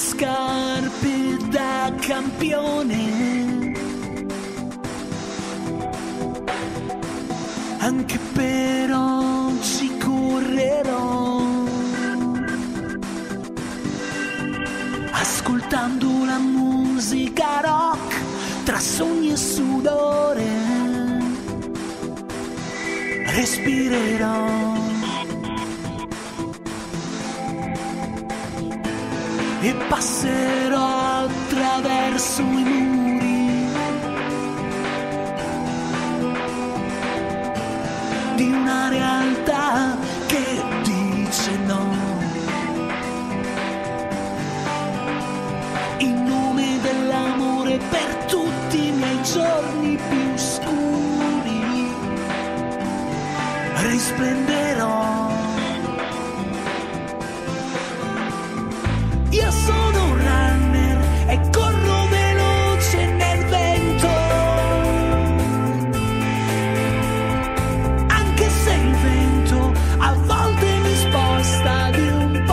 scarpe da campione, anche per oggi correrò, ascoltando la musica rock tra sogni e sudore, respirerò e passerò attraverso i muri di una realtà che dice no, in nome dell'amore per tutti i miei giorni più scuri risplenderò. Io sono un runner e corro veloce nel vento, anche se il vento a volte mi sposta di un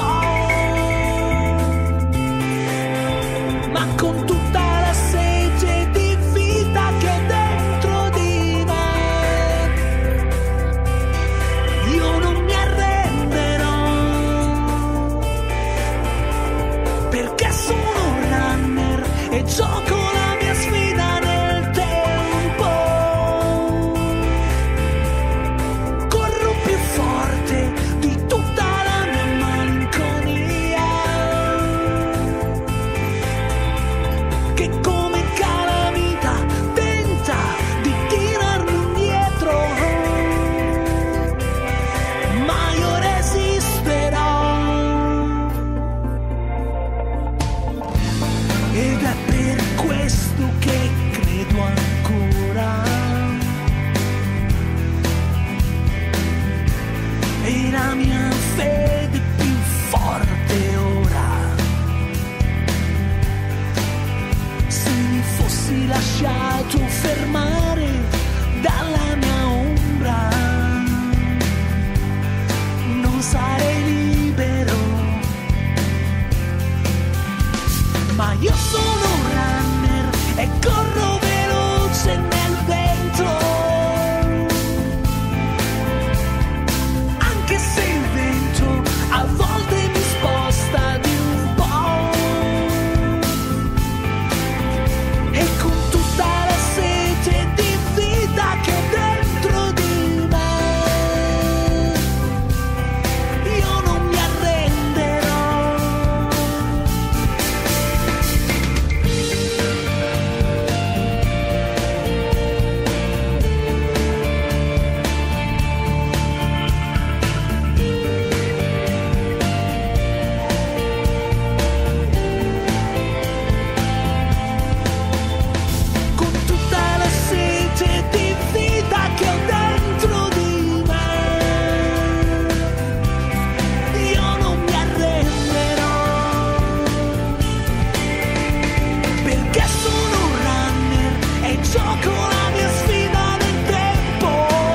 po', ma con tutta la sete di vita che ho dentro di me, io non mi arrenderò, perché sono un runner e gioco la mia sfida nel tempo, corro più forte di tutta la mia malinconia, che come calamita tenta di tirarmi indietro, ma io resisterò. Ed è per questo che credo ancora, e la mia fede più forte ora. Se mi fossi lasciato fermare dalla mia ombra, non sarei libero, ma io sono un runner e corro veloce nel vento, anche se il vento a volte mi sposta di un po', e con tutta la sete di vita che ho dentro di me, io non mi arrenderò. Con tutta la sete di vita che ho dentro di me, io non mi arrenderò, perché sono un runner e gioco la mia sfida nel tempo,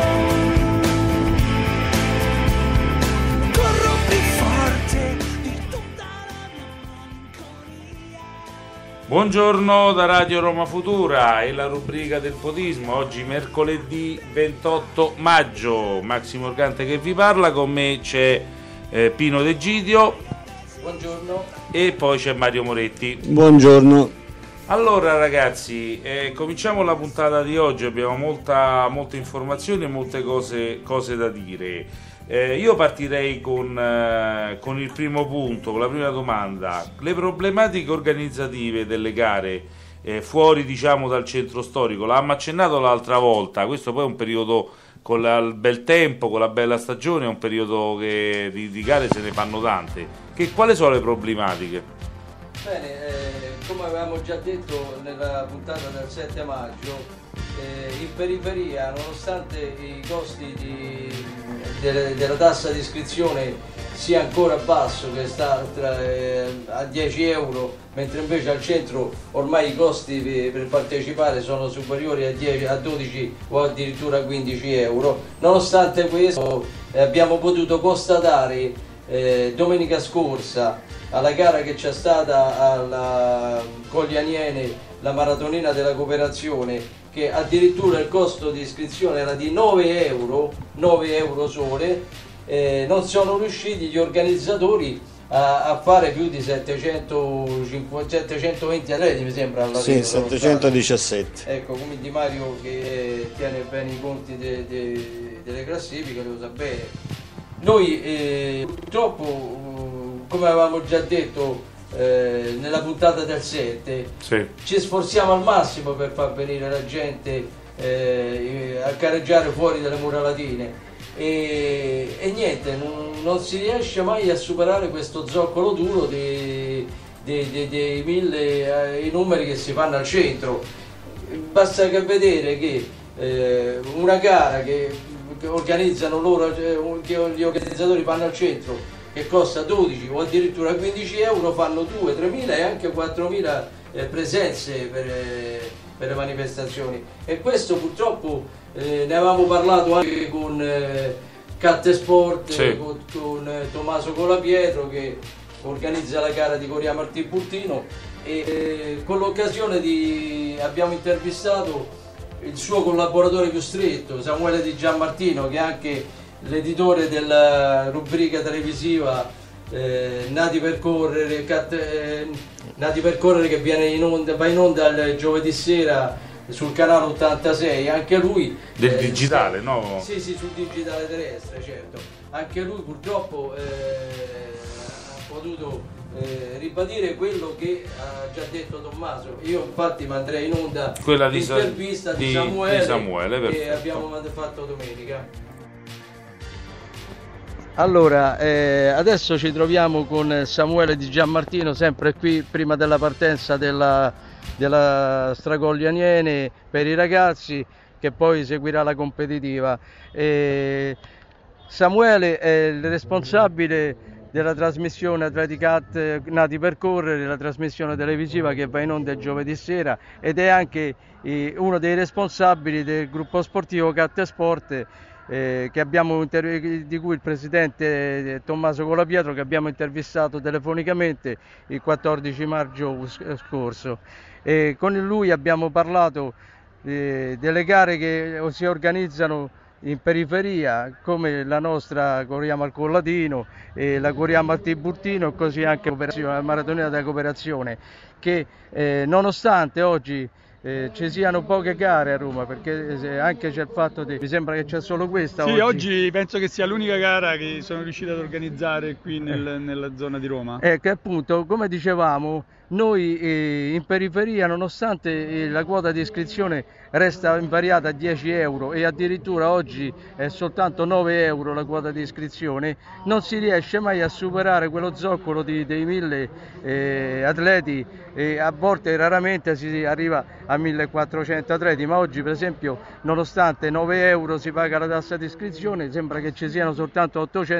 corro più forte di tutta la mia malinconia. Buongiorno da Radio Roma Futura, è la rubrica del podismo. Oggi mercoledì 28 maggio, Massimo Morgante che vi parla, con me c'è Pino De Gidio. Buongiorno. E poi c'è Mario Moretti. Buongiorno. Allora ragazzi, cominciamo la puntata di oggi, abbiamo molte informazioni e molte cose da dire. Io partirei con il primo punto, con la prima domanda. Le problematiche organizzative delle gare fuori, diciamo, dal centro storico, l'abbiamo accennato l'altra volta, questo poi è un periodo con il bel tempo, con la bella stagione, è un periodo che di gare se ne fanno tante. Quali sono le problematiche? Bene, come avevamo già detto nella puntata del 7 maggio, in periferia, nonostante i costi della tassa di iscrizione sia ancora basso, che sta a 10 euro, mentre invece al centro ormai i costi per partecipare sono superiori a 12 o addirittura a 15 euro. Nonostante questo abbiamo potuto constatare domenica scorsa alla gara che c'è stata con gli Aniene, la maratonina della cooperazione, che addirittura il costo di iscrizione era di 9 euro sole, non sono riusciti gli organizzatori a fare più di 720 atleti, mi sembra. Sì, 717. Ecco, quindi Mario, che tiene bene i conti delle classifiche, lo sa bene. Noi purtroppo, come avevamo già detto nella puntata del 7, Sì. ci sforziamo al massimo per far venire la gente a gareggiare fuori dalle mura latine e niente, non si riesce mai a superare questo zoccolo duro dei 1000 i numeri che si fanno al centro. Basta che vedere che una gara che organizzano loro, che gli organizzatori fanno al centro, che costa 12 o addirittura 15 euro, fanno 2, 3.000 e anche 4.000 presenze per le manifestazioni. E questo purtroppo ne avevamo parlato anche con Cat Sport, sì, con Tommaso Colapietro, che organizza la gara di Coria Martì Burtino, e con l'occasione abbiamo intervistato il suo collaboratore più stretto, Samuele Di Giammartino, che è anche l'editore della rubrica televisiva Nati per Correre, che va in onda il giovedì sera sul canale 86, anche lui del digitale, no? Sì, sul digitale terrestre, certo. Anche lui purtroppo ha potuto ribadire quello che ha già detto Tommaso. Io infatti mandrei in onda quella l'intervista di Samuele, che perfetto, abbiamo fatto domenica. Allora, adesso ci troviamo con Samuele Di Giammartino, sempre qui prima della partenza della Stragogli Aniene per i ragazzi, che poi seguirà la competitiva. Samuele è il responsabile della trasmissione Atleticat Nati per Correre, la trasmissione televisiva che va in onda giovedì sera, ed è anche uno dei responsabili del gruppo sportivo Cat Sport, di cui il presidente Tommaso Colapietro, che abbiamo intervistato telefonicamente il 14 maggio scorso. Con lui abbiamo parlato delle gare che si organizzano in periferia, come la nostra Coriamo al Collatino e la Coriamo al Tiburtino, e così anche la maratonina della cooperazione, che nonostante oggi ci siano poche gare a Roma, perché anche c'è il fatto mi sembra che c'è solo questa. Sì, oggi penso che sia l'unica gara che sono riuscito ad organizzare qui nella zona di Roma. Che appunto, come dicevamo, noi in periferia, nonostante la quota di iscrizione resta invariata a 10 euro e addirittura oggi è soltanto 9 euro la quota di iscrizione, non si riesce mai a superare quello zoccolo dei 1000 atleti, e a volte raramente si arriva a 1400 atleti, ma oggi per esempio, nonostante 9 euro si paga la tassa di iscrizione, sembra che ci siano soltanto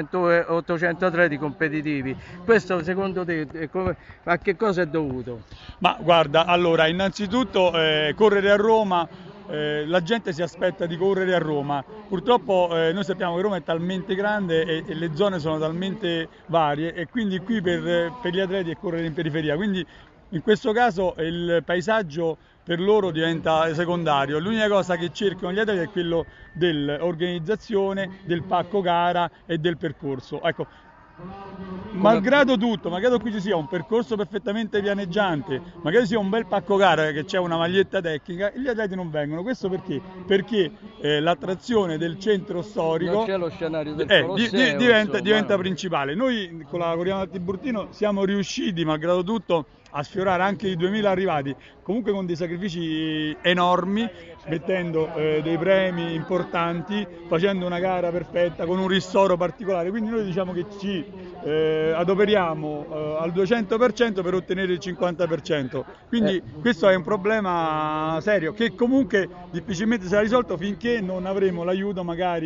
800 atleti competitivi. Questo secondo te a che cosa è dovuto? Ma guarda, allora, innanzitutto correre a Roma, la gente si aspetta di correre a Roma. Purtroppo noi sappiamo che Roma è talmente grande e le zone sono talmente varie, e quindi qui per gli atleti è correre in periferia, quindi in questo caso il paesaggio per loro diventa secondario. L'unica cosa che cercano gli atleti è quello dell'organizzazione, del pacco gara e del percorso. Ecco, malgrado tutto, malgrado qui ci sia un percorso perfettamente pianeggiante, magari sia un bel pacco gara, che c'è una maglietta tecnica, gli atleti non vengono. Questo perché? Perché l'attrazione del centro storico, non c'è lo scenario del Colosseo, diventa principale. Noi con la Coriamo al Tiburtino siamo riusciti, malgrado tutto, a sfiorare anche i 2000 arrivati, comunque con dei sacrifici enormi, mettendo dei premi importanti, facendo una gara perfetta, con un ristoro particolare. Quindi noi diciamo che ci adoperiamo al 200% per ottenere il 50%. Quindi questo è un problema serio, che comunque difficilmente sarà risolto finché non avremo l'aiuto magari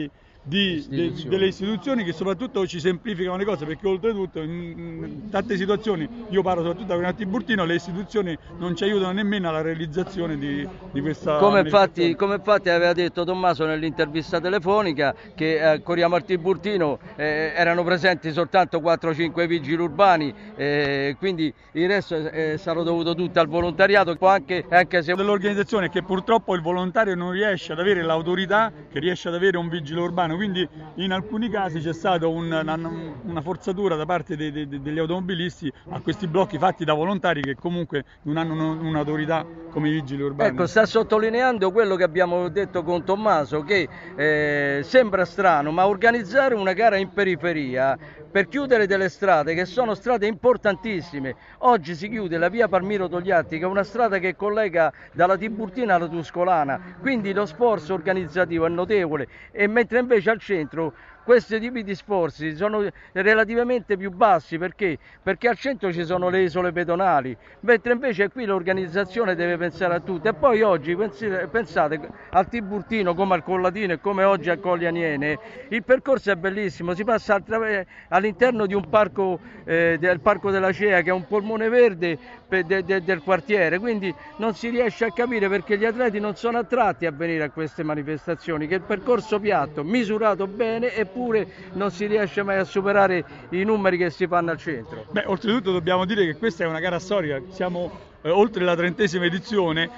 delle istituzioni che soprattutto ci semplificano le cose, perché oltretutto in tante situazioni, io parlo soprattutto da Comunità Tiburtino, le istituzioni non ci aiutano nemmeno alla realizzazione di questa come infatti aveva detto Tommaso nell'intervista telefonica, che Corriamo al Tiburtino erano presenti soltanto 4-5 vigili urbani, quindi il resto è stato dovuto tutto al volontariato, anche se dell'organizzazione, che purtroppo il volontario non riesce ad avere l'autorità che riesce ad avere un vigile urbano, quindi in alcuni casi c'è stata una forzatura da parte degli automobilisti a questi blocchi fatti da volontari che comunque non hanno un'autorità come i vigili urbani. Ecco, sta sottolineando quello che abbiamo detto con Tommaso, che sembra strano, ma organizzare una gara in periferia per chiudere delle strade che sono strade importantissime. Oggi si chiude la via Palmiro Togliatti, che è una strada che collega dalla Tiburtina alla Tuscolana, quindi lo sforzo organizzativo è notevole, e mentre invece al centro questi tipi di sforzi sono relativamente più bassi, perché al centro ci sono le isole pedonali, mentre invece qui l'organizzazione deve pensare a tutto. E poi oggi pensate al Tiburtino come al Collatino e come oggi a Colli Aniene, il percorso è bellissimo, si passa all'interno di un parco, del Parco della Cea, che è un polmone verde del quartiere, quindi non si riesce a capire perché gli atleti non sono attratti a venire a queste manifestazioni, che il percorso piatto, misurato bene, eppure non si riesce mai a superare i numeri che si fanno al centro. Beh, oltretutto dobbiamo dire che questa è una gara storica, siamo oltre la 30ª edizione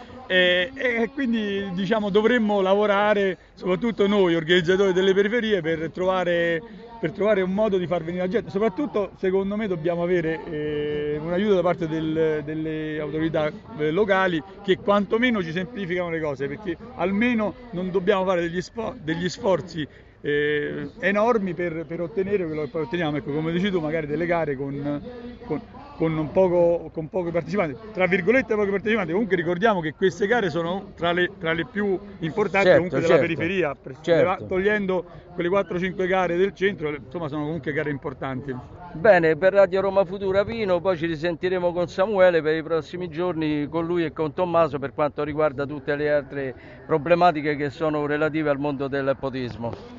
e quindi diciamo dovremmo lavorare, soprattutto noi organizzatori delle periferie, per trovare un modo di far venire la gente. Soprattutto secondo me dobbiamo avere un aiuto da parte delle autorità locali, che quantomeno ci semplificano le cose, perché almeno non dobbiamo fare degli sforzi enormi per ottenere quello che poi otteniamo. Ecco, come dici tu, magari delle gare con pochi partecipanti, tra virgolette pochi partecipanti. Comunque ricordiamo che queste gare sono tra le più importanti, comunque della periferia, togliendo quelle 4-5 gare del centro, insomma sono comunque gare importanti. Bene, per Radio Roma Futura Pino, poi ci risentiremo con Samuele per i prossimi giorni, con lui e con Tommaso, per quanto riguarda tutte le altre problematiche che sono relative al mondo del podismo.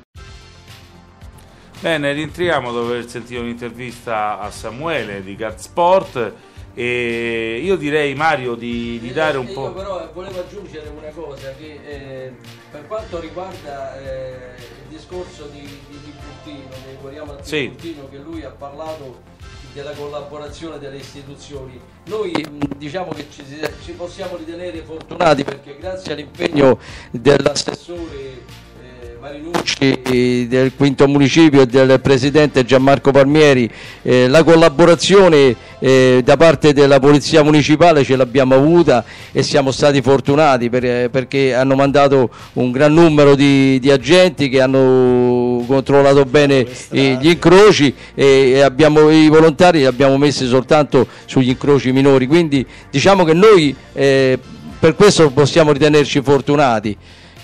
Bene, rientriamo dopo aver sentito un'intervista a Samuele di Kart Sport, e io direi, Mario, di dare un po'... Io però volevo aggiungere una cosa, che per quanto riguarda il discorso di Tiburtino, di Corriamo al Tiburtino, che lui ha parlato della collaborazione delle istituzioni, noi diciamo che ci possiamo ritenere fortunati, perché grazie all'impegno dell'assessore Marinucci, del quinto municipio, e del presidente Gianmarco Palmieri, la collaborazione da parte della polizia municipale ce l'abbiamo avuta, e siamo stati fortunati perché hanno mandato un gran numero di agenti che hanno controllato bene gli incroci, e i volontari li abbiamo messi soltanto sugli incroci minori, quindi diciamo che noi per questo possiamo ritenerci fortunati.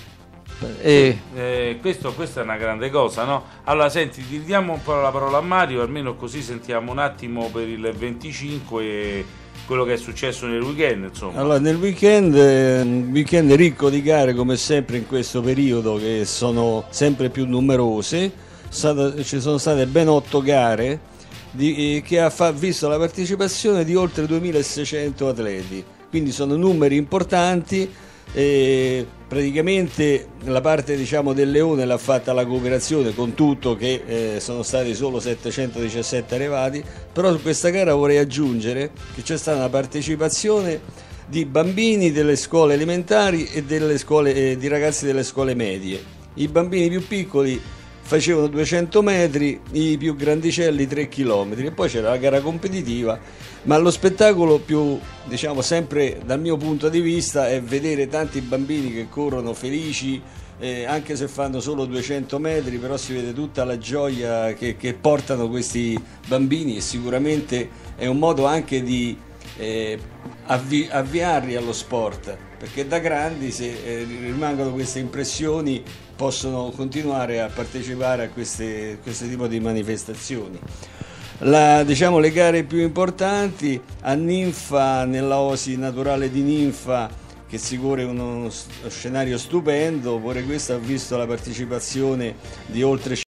Questa è una grande cosa, no? Allora senti, diamo un po' la parola a Mario, almeno così sentiamo un attimo per il 25 quello che è successo nel weekend, insomma. Allora, nel weekend, un weekend ricco di gare, come sempre in questo periodo, che sono sempre più numerose. Ci sono state ben 8 gare che ha visto la partecipazione di oltre 2600 atleti, quindi sono numeri importanti. E praticamente la parte, diciamo, del Leone l'ha fatta la cooperazione, con tutto che sono stati solo 717 arrivati, però su questa gara vorrei aggiungere che c'è stata una partecipazione di bambini delle scuole elementari e di ragazzi delle scuole medie. I bambini più piccoli facevano 200 metri, i più grandicelli 3 km, e poi c'era la gara competitiva. Ma lo spettacolo più, diciamo, sempre dal mio punto di vista, è vedere tanti bambini che corrono felici, anche se fanno solo 200 metri, però si vede tutta la gioia che portano questi bambini, e sicuramente è un modo anche di avviarli allo sport, perché da grandi, se rimangono queste impressioni, possono continuare a partecipare a questo tipo di manifestazioni. Diciamo, le gare più importanti a Ninfa, nella oasi naturale di Ninfa, che si corre uno scenario stupendo, pure questo ha visto la partecipazione di oltre